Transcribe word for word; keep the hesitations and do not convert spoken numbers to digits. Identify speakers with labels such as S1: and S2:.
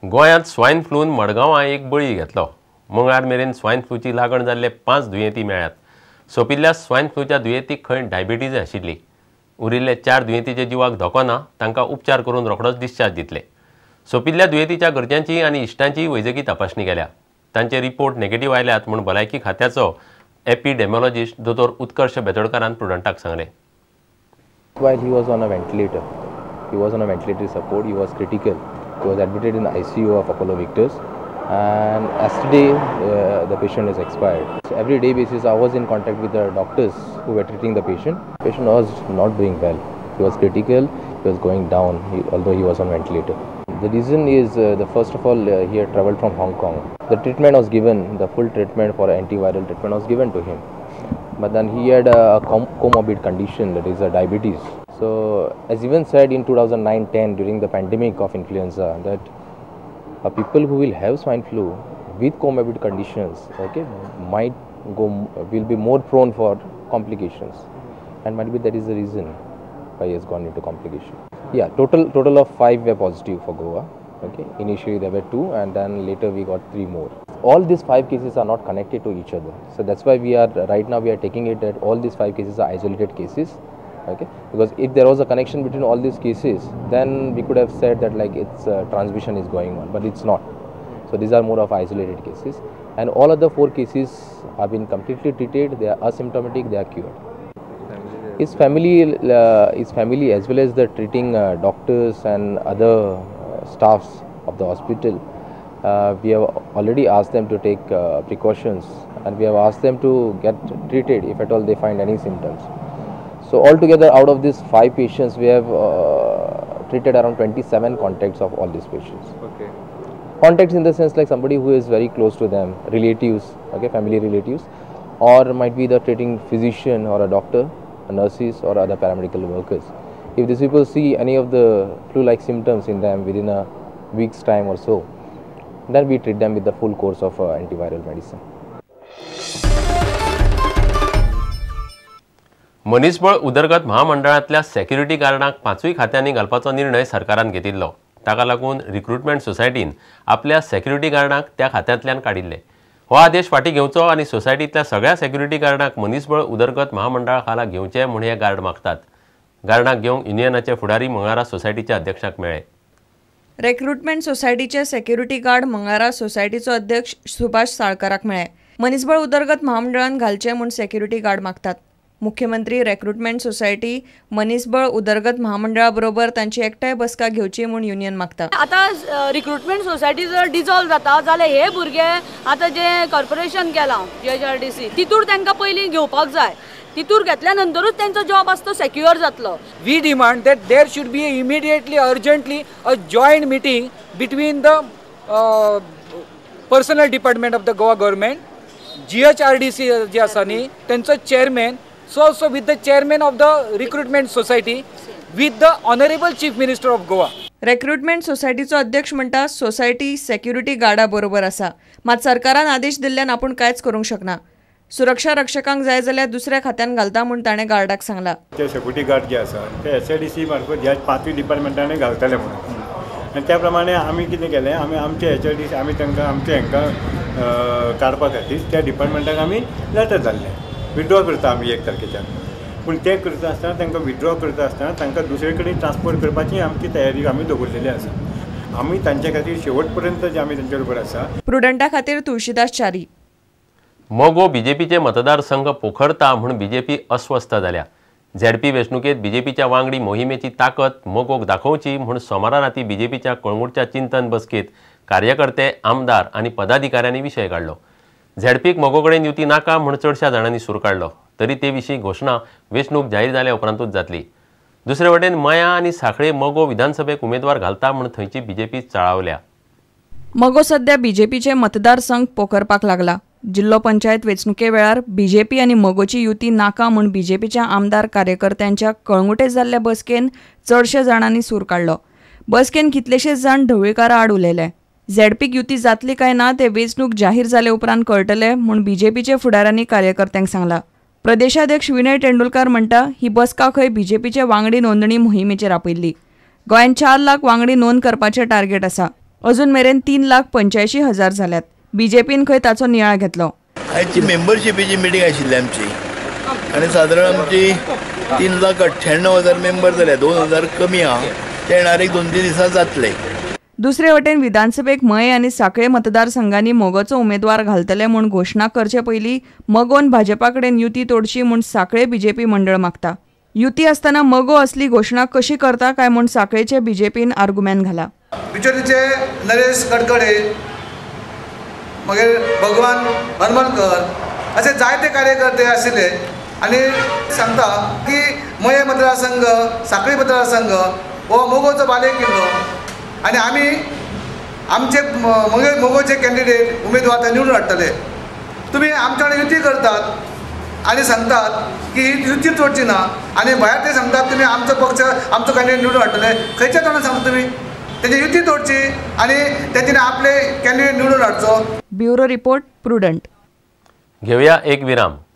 S1: गोंयांत स्वायन फ्लून मडगांवां एक बळी घेतलो। मंगळार मेरेन स्वायन फ्लूची लागण जाल्ले पांच दुयेंती मेळ्ळ्यात। सोंपिल्ल्या स्वायन फ्लूच्या दुयेंतीक खंय डायबिटीज आशिल्ली। उरिल्ले चार दुयेंतीचे जिवाक धोको ना, तांकां उपचार करून रोखडोच डिस्चार्ज दितले। सोंपिल्ल्या दुयेंतीच्या घरच्यांची आनी इश्टांची वैजकी तपासणी केल्या। तांचे रिपोर्ट नेगेटिव्ह आयल्यात म्हूण भलायकी खात्याचो एपिडेमोलॉजिस्ट दोतोर उत्कर्ष बेतोडकारान प्रुडंटाक सांगलें।
S2: While he was on a ventilator, he was on a ventilatory support, he was critical. He was admitted in the I C U of Apollo Victors, and yesterday uh, the patient is expired. So every day basis I was in contact with the doctors who were treating the patient. The patient was not doing well. He was critical, he was going down, he, although he was on ventilator. The reason is, uh, the first of all, uh, he had travelled from Hong Kong. The treatment was given, the full treatment for antiviral treatment was given to him. But then he had a com comorbid condition, that is a diabetes. So as even said in two thousand nine ten during the pandemic of influenza, that uh, people who will have swine flu with comorbid conditions, okay, might go will be more prone for complications, and might be that is the reason why he has gone into complication. Yeah, total total of five were positive for Goa. Okay, initially there were two, and then later we got three more. All these five cases are not connected to each other, so that's why we are right now we are taking it that all these five cases are isolated cases. Okay, because if there was a connection between all these cases, then we could have said that like its uh, transmission is going on, but it's not. So these are more of isolated cases, and all other four cases have been completely treated. They are asymptomatic, they are cured. His family, uh, his family as well as the treating uh, doctors and other uh, staffs of the hospital, uh, we have already asked them to take uh, precautions, and we have asked them to get treated if at all they find any symptoms. So altogether, out of these five patients, we have uh, treated around twenty-seven contacts of all these patients.
S3: Okay.
S2: Contacts in the sense like somebody who is very close to them, relatives, okay, family relatives, or might be the treating physician or a doctor, nurses or other paramedical workers. If these people see any of the flu-like symptoms in them within a week's time or so, then we treat them with the full course of uh, antiviral medicine.
S1: मनीसबळ उदरगत महामंडळांतल्या security गार्डांक पांचूय खात्यांनी घालपाचो निर्णय सरकारान घेतिल्लो। ताका लागून recruitment सोसायटीन आपल्या security गार्डांक त्या खात्यांतल्यान काडिल्ले। हो आदेश फाटीं घेवचो आनी सोसायटींतल्या सगळ्या सेक्युरिटी गार्डांक मनीसबळ उदरगत महामंडळा खाला घेवचे म्हूण हे गार्ड मागतात। गार्डांक घेवंक युनियनाचे फुडारी मंगळारा सोसायटीच्या अध्यक्षाक मेळ्ळे।
S4: रिक्रुटमेंट सोसायटीचे सेक्युरिटी गार्ड मंगळारा सोसायटीचो अध्यक्ष सुभाष साळकाराक मेळ्ळे। मनीसबळ उदरगत महामंडळान घालचे म्हूण सेक्युरिटी गार्ड मागतात। मुख्यमंत्री रिक्रुटमेंट सोसायटी मनीसबळ उदरगत महामंडळा बरोबर तांची एकठांय बसका घेवची म्हूण युनियन मागता।
S5: आता रिक्रुटमेंट सोसायटी जर डिजॉल्व जाता जाल्यार हे भुरगे आता जे कॉर्पोरेशन केला G H R D C तितूर तांकां पयलीं घेवपाक जाय। तितूर घेतल्या नंतरूच तांचो जॉब आसा तो सेक्युअर जातलो।
S3: We demand that there should be immediately urgently a joint meeting between the personnel department of the Goa government, G H R D C जे आसा न्ही तांचो chairman, so also with the chairman of the recruitment society, with the honorable chief minister of Goa.
S4: Recruitment सोसायटीचो अध्यक्ष म्हणटा society security Garda बरोबर आसा, मात सरकारान आदेश दिल्ल्यान आपूण कांयच करूंक शकना। सुरक्षा रक्षकांक जाय जाल्यार दुसऱ्या खात्यान घालता म्हूण ताणें गार्डाक सांगला।
S6: ते सेक्युरिटी गार्ड जे आसा ते एस ए डी सी मार्फत ह्या पांचूय डिपार्टमेंटांनी घालतले म्हणून, आनी त्या प्रमाणे आमी कितें केलें, आमी आमचे एच आर डी सी आमी तांकां आमचे हांकां काडपा खातीर त्या डिपार्टमेंटाक आमी लेटर धाडलें, विड्रॉ करता आमी एक तारखेच्यान। पूण तें करता आसतना तांकां विड्रॉ करता आसतना तांकां दुसरे कडेन ट्रान्सफर करपाची आमची तयारी आमी दवरलेली आसा। आमी तांचे खातीर शेवट पर्यंत जे आमी तांचे बरोबर आसा।
S4: प्रुडंटा खातीर तुळशीदास च्यारी।
S1: मोगो बीजेपीचे मतदारसंघ पोखरता म्हूण बीजेपी अस्वस्थ जाल्या। झेडपी वेंचणुकेत बीजेपीच्या वांगडी मोहिमेची ताकद मोगोक दाखोवची म्हूण सोमारा राती बीजेपीच्या कळंगूटच्या चिंतन बसकेत कार्यकर्ते, आमदार आनी पदाधिकाऱ्यांनी विशय काडलो। झेडपीक मोगो कडेन युती नाका म्हूण चडशा जाणांनी सूर काडलो, तरी ते विशीं घोशणा वेंचणूक जाहीर जाल्या उपरांतूच जातली। दुसरे वटेन मया आनी सांखळे मोगो विधानसभेक उमेदवार घालता म्हूण थंयची बीजेपी चाळावल्या।
S4: मोगो सध्या बीजेपीचे मतदारसंघ पोखरपाक लागला। जिल्लो पंचायत वेंचणुके वेळार बीजेपी आनी मोगोची युती नाका म्हूण बीजेपीच्या आमदार कार्यकर्त्यांच्या कळंगुटे जाल्ल्या बसकेन चडशे जाणांनी सूर काडलो। बसकेन कितलेशेच जाण ढवळीकारा आड उलयले। झेडपीक युती जातली काय ना ते वेंचणूक जाहीर जाले उपरांत कळटले म्हूण बीजेपीचे फुडाऱ्यांनी कार्यकर्त्यांक सांगला। प्रदेशाध्यक्ष विनय तेंडुलकार म्हणटा ही बसका खंय बीजेपीचे वांगडी नोंदणी मोहिमेचेर आपयल्ली। गोंयांत चार लाख वांगडी नोंद करपाचें टार्गेट आसा। अजून मेरेन तीन लाख पंच्याऐंशी हजार जाल्यात. बीजेपीन खंय ताचो नियाळ घेतलो.
S7: आयची मेंबरशिपीची मिटींग आशिल्ली आमची आनी सादारण आमची तीन लाख अठ्ठ्याण्णव हजार मेंबर जाले. दोन हजार कमी आहा ते येणारे दोन तीन दिसां जातले.
S4: दुसरे वटेन विधानसभेक मये आनी सांखळे मतदारसंघांनी मोगोचो उमेदवार घालतले म्हूण घोशणा करचे पयलीं मगोन भाजपा कडेन युती तोडची म्हूण सांखळे बीजेपी मंडळ मागता. युती आसतना मगो असली घोशणा कशी करता काय म्हूण सांखळेचे बीजेपीन आर्ग्युमेंट घाला.
S8: बिचोलीचे नरेश कडकडे मागीर भगवान हनुमनकर असे जायते कार्यकर्ते आशिल्ले आनी सांगता की मये मतदारसंघ सांखळी मतदारसंघ हो मोगोचो बाले किल्लो आनी आमी आमचे मगे मोगोचे कॅन्डिडेट उमेदवार ते निवडून हाडटले. तुमी आमच्या वांगडा युती करतात आनी सांगतात की युती तोडची ना आनी भायर ते सांगतात तुमी आमचो पक्ष आमचो कॅन्डिडेट निवडून हाडटले. खंयच्या तोंडान सांगता तुमी तेजी युती तोडची आनी तेजेने आपले कॅन्डिडेट निवडून हाडचो.
S4: Bureau report prudent.
S1: घेऊया एक विराम.